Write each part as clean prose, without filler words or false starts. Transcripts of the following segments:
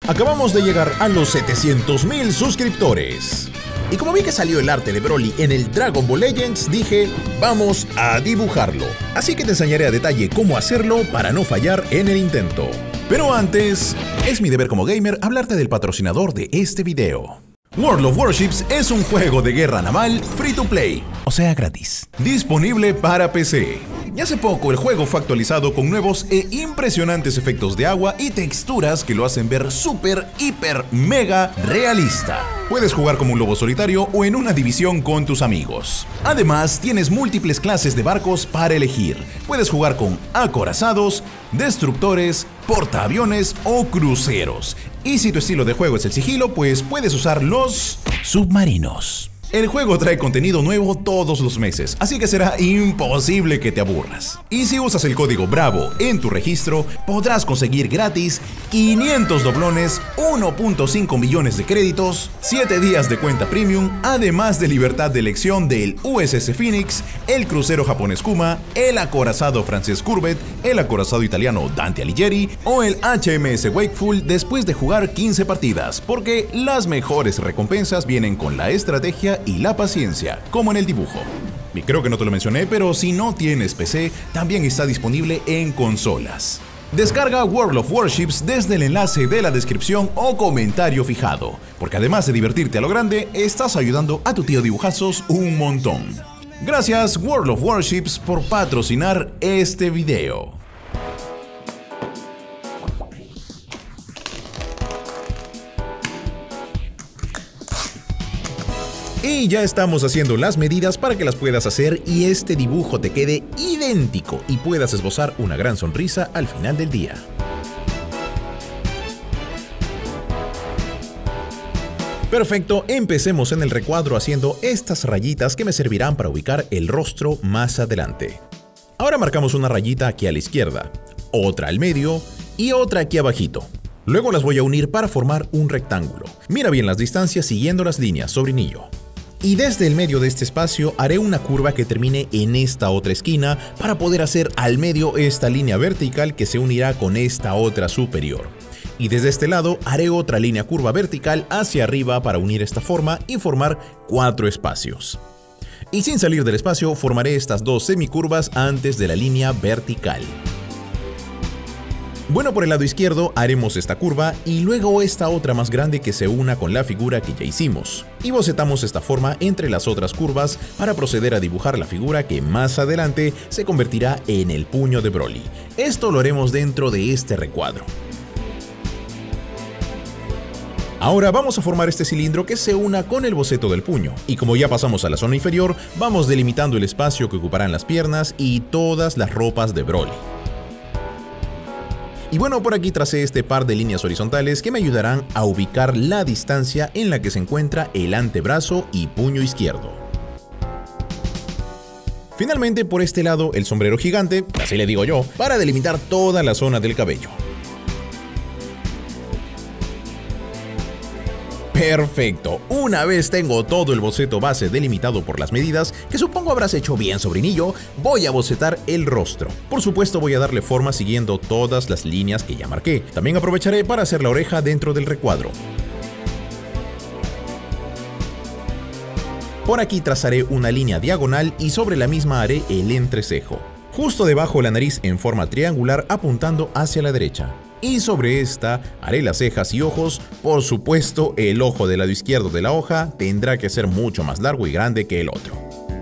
Acabamos de llegar a los 700,000 suscriptores. Y como vi que salió el arte de Broly en el Dragon Ball Legends, dije, vamos a dibujarlo. Así que te enseñaré a detalle cómo hacerlo para no fallar en el intento. Pero antes, es mi deber como gamer hablarte del patrocinador de este video. World of Warships es un juego de guerra naval free to play, o sea gratis, disponible para PC. Y hace poco el juego fue actualizado con nuevos e impresionantes efectos de agua y texturas que lo hacen ver súper, hiper, mega realista. Puedes jugar como un lobo solitario o en una división con tus amigos. Además, tienes múltiples clases de barcos para elegir. Puedes jugar con acorazados, destructores, portaaviones o cruceros. Y si tu estilo de juego es el sigilo, pues puedes usar los submarinos. El juego trae contenido nuevo todos los meses, así que será imposible que te aburras. Y si usas el código BRAVO en tu registro, podrás conseguir gratis 500 doblones, 1.5 millones de créditos, 7 días de cuenta premium, además de libertad de elección del USS Phoenix, el crucero japonés Kuma, el acorazado francés Courbet, el acorazado italiano Dante Alighieri o el HMS Wakeful después de jugar 15 partidas, porque las mejores recompensas vienen con la estrategia y la paciencia, como en el dibujo. Y creo que no te lo mencioné, pero si no tienes PC, también está disponible en consolas. Descarga World of Warships desde el enlace de la descripción o comentario fijado, porque además de divertirte a lo grande, estás ayudando a tu tío Dibujazos un montón. Gracias World of Warships por patrocinar este video. Y ya estamos haciendo las medidas para que las puedas hacer y este dibujo te quede idéntico y puedas esbozar una gran sonrisa al final del día. Perfecto, empecemos en el recuadro haciendo estas rayitas que me servirán para ubicar el rostro más adelante. Ahora marcamos una rayita aquí a la izquierda, otra al medio y otra aquí abajito. Luego las voy a unir para formar un rectángulo. Mira bien las distancias siguiendo las líneas, sobrinillo. Y desde el medio de este espacio haré una curva que termine en esta otra esquina para poder hacer al medio esta línea vertical que se unirá con esta otra superior. Y desde este lado haré otra línea curva vertical hacia arriba para unir esta forma y formar 4 espacios. Y sin salir del espacio formaré estas 2 semicurvas antes de la línea vertical. Bueno, por el lado izquierdo haremos esta curva y luego esta otra más grande que se una con la figura que ya hicimos. Y bocetamos esta forma entre las otras curvas para proceder a dibujar la figura que más adelante se convertirá en el puño de Broly. Esto lo haremos dentro de este recuadro. Ahora vamos a formar este cilindro que se una con el boceto del puño. Y como ya pasamos a la zona inferior, vamos delimitando el espacio que ocuparán las piernas y todas las ropas de Broly. Y bueno, por aquí tracé este par de líneas horizontales que me ayudarán a ubicar la distancia en la que se encuentra el antebrazo y puño izquierdo. Finalmente, por este lado, el sombrero gigante, así le digo yo, para delimitar toda la zona del cabello. Perfecto, una vez tengo todo el boceto base delimitado por las medidas, que supongo habrás hecho bien, sobrinillo, voy a bocetar el rostro. Por supuesto voy a darle forma siguiendo todas las líneas que ya marqué. También aprovecharé para hacer la oreja dentro del recuadro. Por aquí trazaré una línea diagonal y sobre la misma haré el entrecejo. Justo debajo la nariz en forma triangular apuntando hacia la derecha. Y sobre esta haré las cejas y ojos. Por supuesto, el ojo del lado izquierdo de la hoja tendrá que ser mucho más largo y grande que el otro.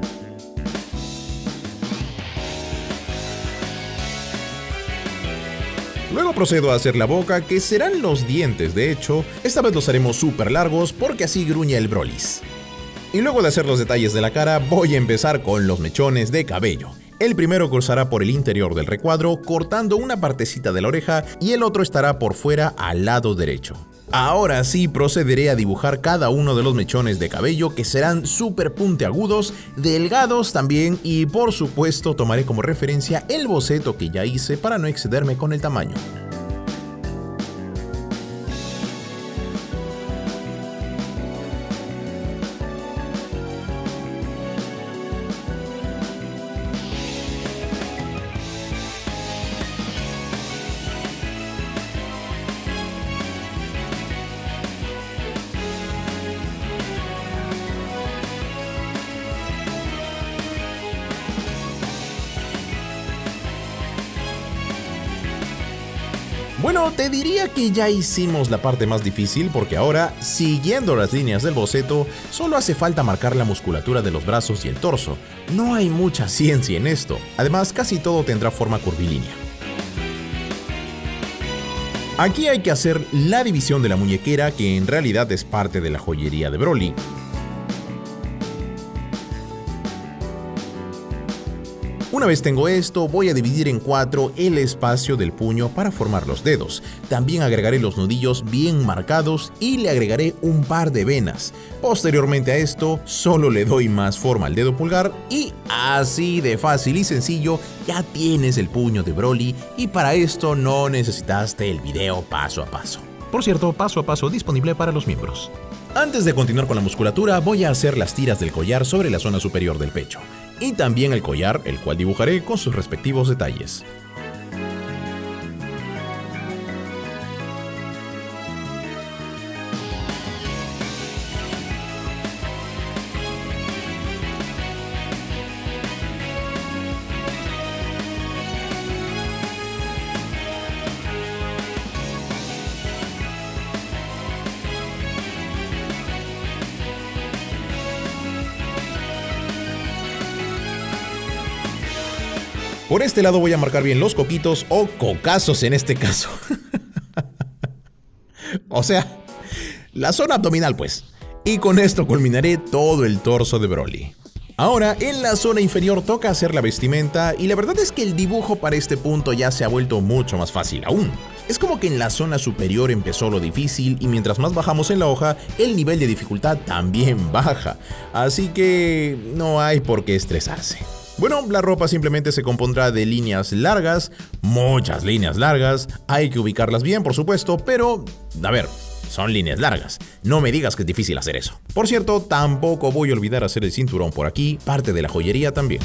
Luego procedo a hacer la boca, que serán los dientes de hecho. Esta vez los haremos súper largos porque así gruñe el Brolis. Y luego de hacer los detalles de la cara, voy a empezar con los mechones de cabello. El primero cruzará por el interior del recuadro, cortando una partecita de la oreja y el otro estará por fuera al lado derecho. Ahora sí procederé a dibujar cada uno de los mechones de cabello que serán súper puntiagudos, delgados también y por supuesto tomaré como referencia el boceto que ya hice para no excederme con el tamaño. Bueno, te diría que ya hicimos la parte más difícil porque ahora, siguiendo las líneas del boceto, solo hace falta marcar la musculatura de los brazos y el torso. No hay mucha ciencia en esto. Además, casi todo tendrá forma curvilínea. Aquí hay que hacer la división de la muñequera, que en realidad es parte de la joyería de Broly. Una vez tengo esto, voy a dividir en 4 el espacio del puño para formar los dedos. También agregaré los nudillos bien marcados y le agregaré un par de venas. Posteriormente a esto, solo le doy más forma al dedo pulgar y así de fácil y sencillo ya tienes el puño de Broly, y para esto no necesitaste el video paso a paso. Por cierto, paso a paso disponible para los miembros. Antes de continuar con la musculatura, voy a hacer las tiras del collar sobre la zona superior del pecho. Y también el collar, el cual dibujaré con sus respectivos detalles. Por este lado voy a marcar bien los coquitos o cocazos en este caso. O sea, la zona abdominal pues. Y con esto culminaré todo el torso de Broly. Ahora, en la zona inferior toca hacer la vestimenta, y la verdad es que el dibujo para este punto ya se ha vuelto mucho más fácil aún. Es como que en la zona superior empezó lo difícil, y mientras más bajamos en la hoja, el nivel de dificultad también baja. Así que no hay por qué estresarse. Bueno, la ropa simplemente se compondrá de líneas largas, muchas líneas largas. Hay que ubicarlas bien, por supuesto, pero, a ver, son líneas largas. No me digas que es difícil hacer eso. Por cierto, tampoco voy a olvidar hacer el cinturón por aquí, parte de la joyería también.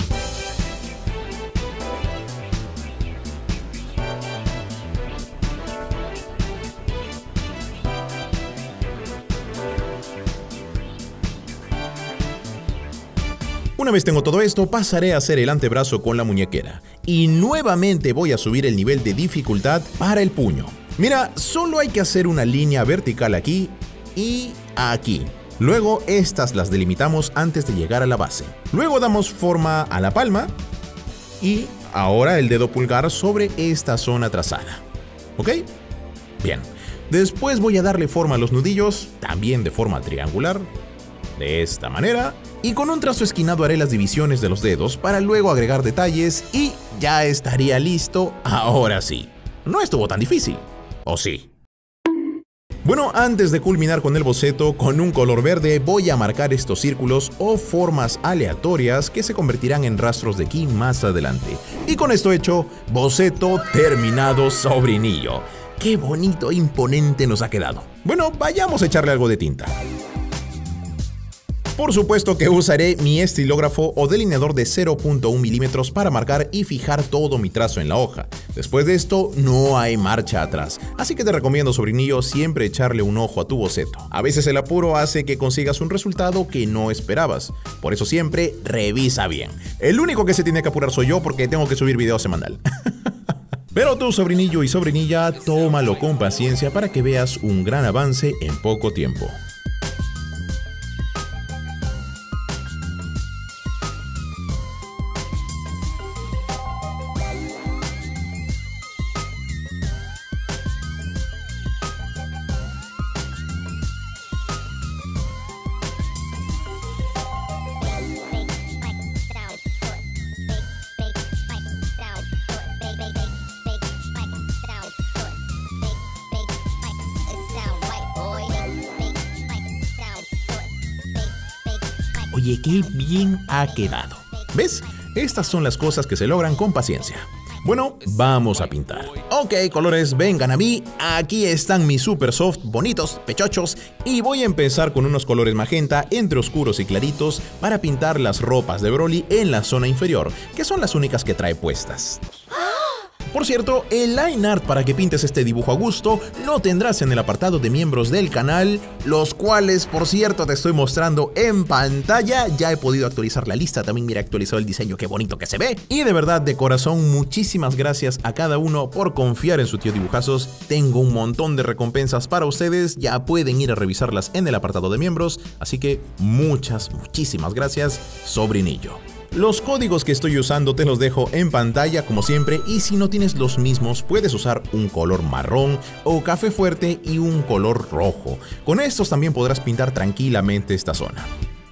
Una vez tengo todo esto, pasaré a hacer el antebrazo con la muñequera. Y nuevamente voy a subir el nivel de dificultad para el puño. Mira, solo hay que hacer una línea vertical aquí y aquí. Luego estas las delimitamos antes de llegar a la base. Luego damos forma a la palma y ahora el dedo pulgar sobre esta zona trazada. ¿Ok? Bien. Después voy a darle forma a los nudillos, también de forma triangular, de esta manera. Y con un trazo esquinado haré las divisiones de los dedos para luego agregar detalles y ya estaría listo. Ahora sí. No estuvo tan difícil. ¿O sí? Bueno, antes de culminar con el boceto, con un color verde voy a marcar estos círculos o formas aleatorias que se convertirán en rastros de ki más adelante. Y con esto hecho, boceto terminado, sobrinillo. ¡Qué bonito e imponente nos ha quedado! Bueno, vayamos a echarle algo de tinta. Por supuesto que usaré mi estilógrafo o delineador de 0.1 milímetros para marcar y fijar todo mi trazo en la hoja. Después de esto, no hay marcha atrás. Así que te recomiendo, sobrinillo, siempre echarle un ojo a tu boceto. A veces el apuro hace que consigas un resultado que no esperabas. Por eso siempre revisa bien. El único que se tiene que apurar soy yo porque tengo que subir video semanal. Pero tú, sobrinillo y sobrinilla, tómalo con paciencia para que veas un gran avance en poco tiempo. Oye, qué bien ha quedado. ¿Ves? Estas son las cosas que se logran con paciencia. Bueno, vamos a pintar. Ok, colores, vengan a mí. Aquí están mis super soft, bonitos, pechochos. Y voy a empezar con unos colores magenta entre oscuros y claritos para pintar las ropas de Broly en la zona inferior, que son las únicas que trae puestas. Por cierto, el line art para que pintes este dibujo a gusto lo tendrás en el apartado de miembros del canal, los cuales, por cierto, te estoy mostrando en pantalla. Ya he podido actualizar la lista, también mira, actualizado el diseño, qué bonito que se ve. Y de verdad, de corazón, muchísimas gracias a cada uno por confiar en su tío Dibujazos. Tengo un montón de recompensas para ustedes, ya pueden ir a revisarlas en el apartado de miembros, así que muchísimas gracias, sobrinillo. Los códigos que estoy usando te los dejo en pantalla como siempre, y si no tienes los mismos puedes usar un color marrón o café fuerte y un color rojo. Con estos también podrás pintar tranquilamente esta zona.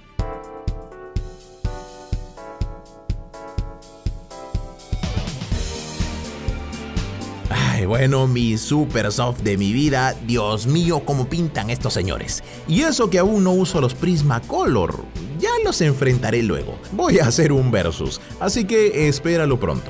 Ay, bueno, mi super soft de mi vida, Dios mío, cómo pintan estos señores. Y eso que aún no uso los Prismacolor, ya los enfrentaré luego. Voy a hacer un versus, así que espéralo pronto.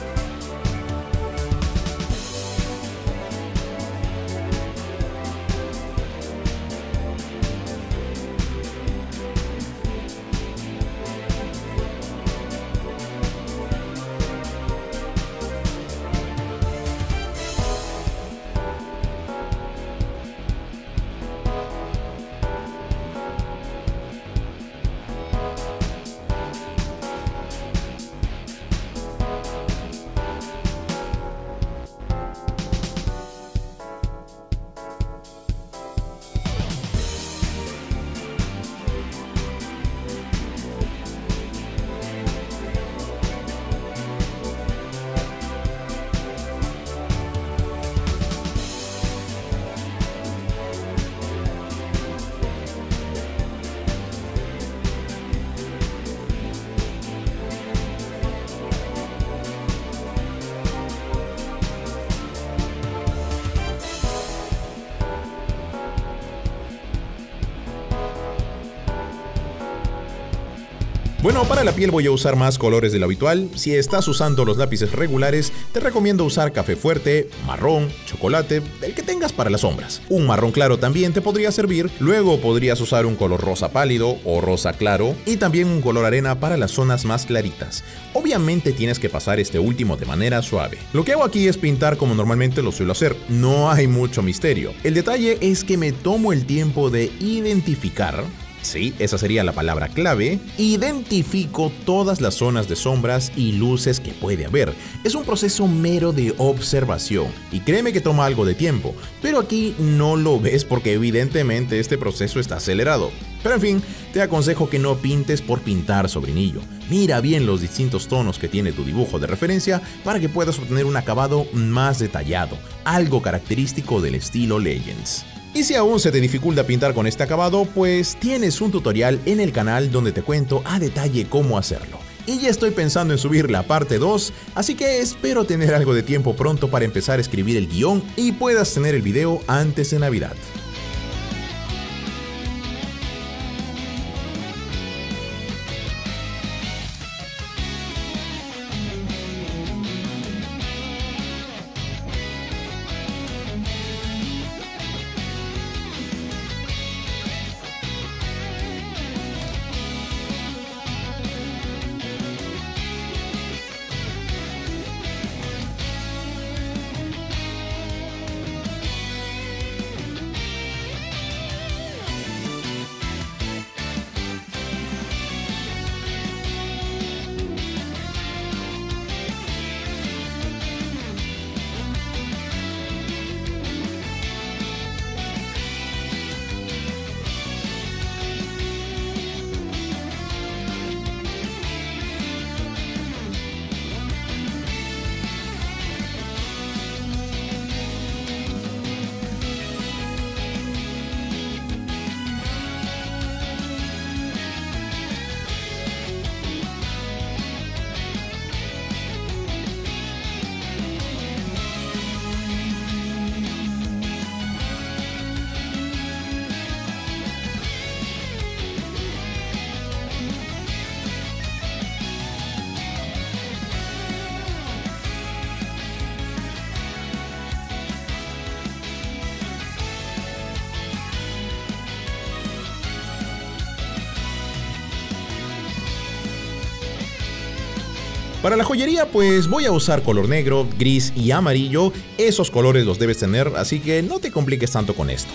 Bueno, para la piel voy a usar más colores de lo habitual. Si estás usando los lápices regulares, te recomiendo usar café fuerte, marrón, chocolate, el que tengas para las sombras. Un marrón claro también te podría servir. Luego podrías usar un color rosa pálido o rosa claro, y también un color arena para las zonas más claritas. Obviamente tienes que pasar este último de manera suave. Lo que hago aquí es pintar como normalmente lo suelo hacer. No hay mucho misterio. El detalle es que me tomo el tiempo de identificar. Sí, esa sería la palabra clave. Identifico todas las zonas de sombras y luces que puede haber. Es un proceso mero de observación y créeme que toma algo de tiempo, pero aquí no lo ves porque evidentemente este proceso está acelerado. Pero en fin, te aconsejo que no pintes por pintar, sobrinillo. Mira bien los distintos tonos que tiene tu dibujo de referencia para que puedas obtener un acabado más detallado, algo característico del estilo Legends. Y si aún se te dificulta pintar con este acabado, pues tienes un tutorial en el canal donde te cuento a detalle cómo hacerlo. Y ya estoy pensando en subir la parte 2, así que espero tener algo de tiempo pronto para empezar a escribir el guión y puedas tener el video antes de Navidad. Para la joyería pues voy a usar color negro, gris y amarillo. Esos colores los debes tener, así que no te compliques tanto con esto.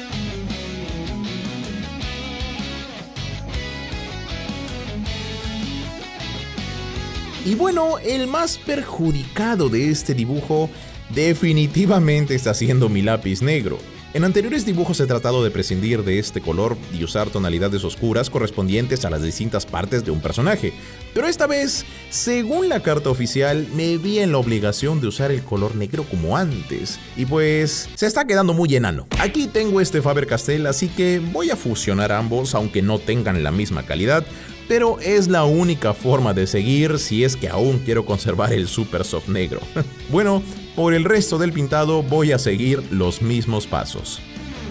Y bueno, el más perjudicado de este dibujo definitivamente está siendo mi lápiz negro. En anteriores dibujos he tratado de prescindir de este color y usar tonalidades oscuras correspondientes a las distintas partes de un personaje. Pero esta vez, según la carta oficial, me vi en la obligación de usar el color negro como antes. Y pues, se está quedando muy enano. Aquí tengo este Faber-Castell, así que voy a fusionar ambos, aunque no tengan la misma calidad. Pero es la única forma de seguir si es que aún quiero conservar el Super Soft negro. Bueno, por el resto del pintado voy a seguir los mismos pasos.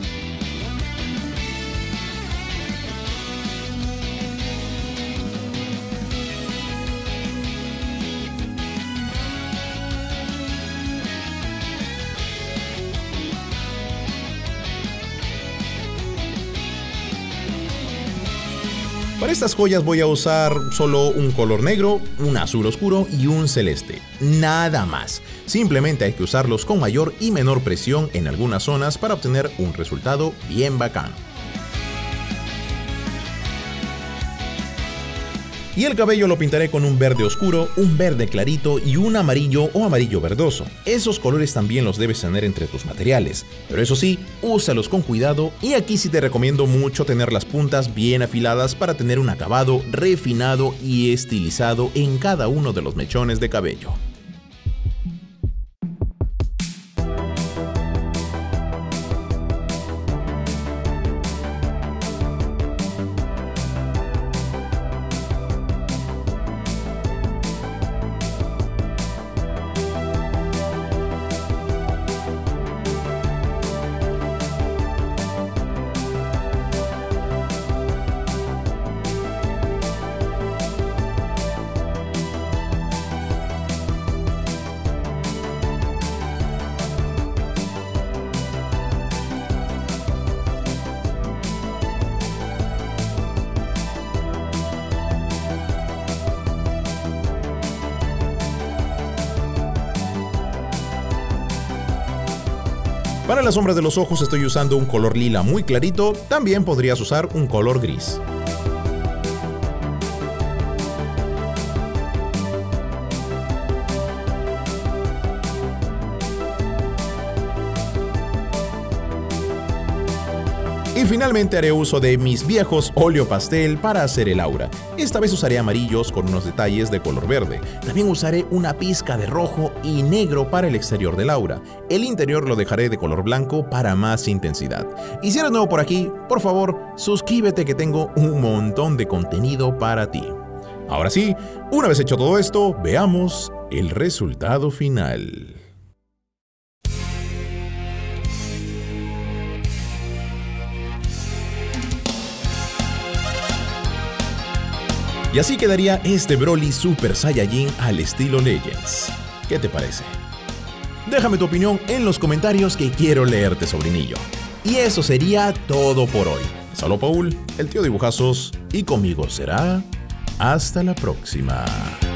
Para estas joyas voy a usar solo un color negro, un azul oscuro y un celeste. Nada más. Simplemente hay que usarlos con mayor y menor presión en algunas zonas para obtener un resultado bien bacán. Y el cabello lo pintaré con un verde oscuro, un verde clarito y un amarillo o amarillo verdoso. Esos colores también los debes tener entre tus materiales, pero eso sí, úsalos con cuidado y aquí sí te recomiendo mucho tener las puntas bien afiladas para tener un acabado refinado y estilizado en cada uno de los mechones de cabello. Para las sombras de los ojos estoy usando un color lila muy clarito, también podrías usar un color gris. Y finalmente haré uso de mis viejos óleo pastel para hacer el aura. Esta vez usaré amarillos con unos detalles de color verde. También usaré una pizca de rojo y negro para el exterior del aura. El interior lo dejaré de color blanco para más intensidad. Y si eres nuevo por aquí, por favor, suscríbete que tengo un montón de contenido para ti. Ahora sí, una vez hecho todo esto, veamos el resultado final. Y así quedaría este Broly Super Saiyajin al estilo Legends. ¿Qué te parece? Déjame tu opinión en los comentarios que quiero leerte, sobrinillo. Y eso sería todo por hoy. Solo Paul, el tío Dibujazos, y conmigo será hasta la próxima.